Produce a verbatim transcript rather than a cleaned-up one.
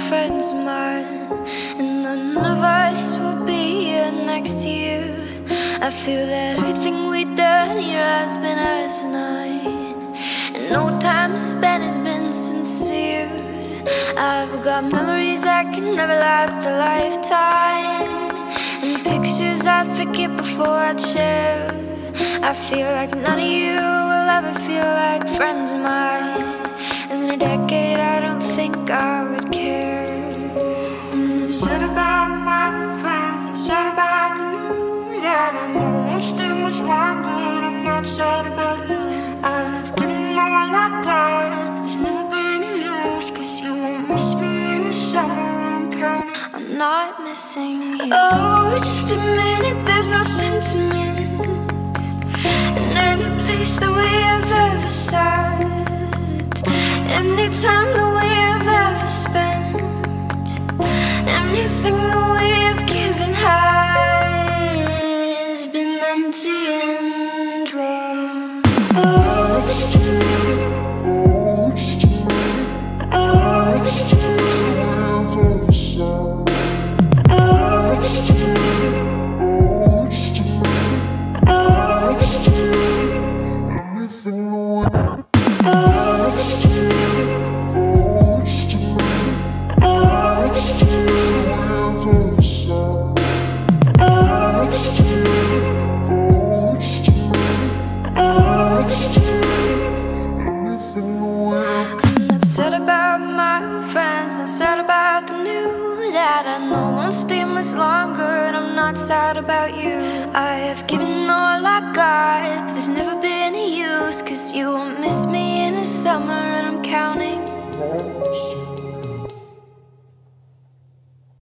friends of mine, and none of us will be here next to you. I feel that everything we've done here has been asinine, and no time spent has been sincere. I've got memories that can never last a lifetime, and pictures I'd forget before I'd share. I feel like none of you will ever feel like friends of mine, and in a decade I don't think I would care. And said about my friends, said about the new that I know won't stay much longer, and I'm not sad about you. I've given all I got, there's never been a use, cause you won't miss me in the summer, I'm counting I'm not missing you. Oh, just a minute, there's no sentiment in any place that we have ever sat, any time that we have ever spent, anything that we have given has been empty and dry. Oh, just a minute. Oh, just a minute. Oh, just a minute. Oh, just a minute. Oh, just a minute. Oh, just a minute. Anything that we Oh, just a minute. Oh, just a minute. Oh, just a minute. Oh, just a minute. Oh, just a minute. Oh, just a minute. Anything that we I'm not sad about my friends, not sad about the new that I know won't stay much longer, and I'm not sad about you. I have given all I got, but there's never been a use, cause you won't miss me in the summer.